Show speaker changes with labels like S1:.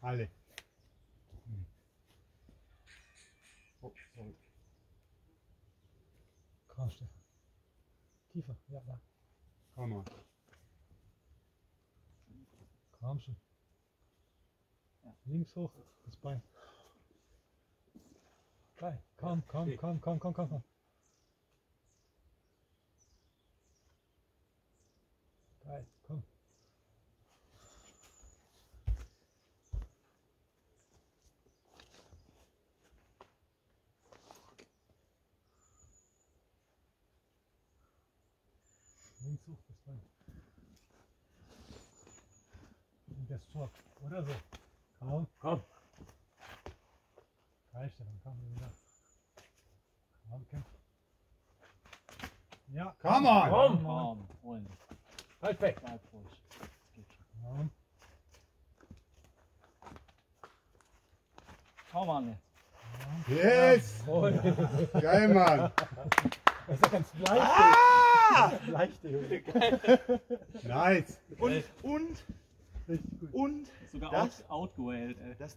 S1: Alle. Oh, sorry.
S2: Komm, Stefan. Tiefer. Ja, da.
S1: Come on.
S2: Komm schon. Links hoch, das Bein. Geil. Komm. Geil, komm. Links hoch, das Bein. Und der Stroke, oder so. Komm. Geil, Stefan, komm wieder. Komm, kämpf. Ja,
S1: Come on!
S3: Komm, holen.
S2: Halt weg.
S3: Bleib ruhig. Das geht schon.
S2: Komm.
S3: Komm an jetzt.
S1: Yes!
S2: Jawohl.
S1: Geil, Mann!
S2: Das ist ganz leicht. Leicht, Junge.
S1: Nice!
S4: Und
S2: Richtig gut.
S4: und
S3: Sogar
S4: Das-
S3: outgewählt, ey.
S4: das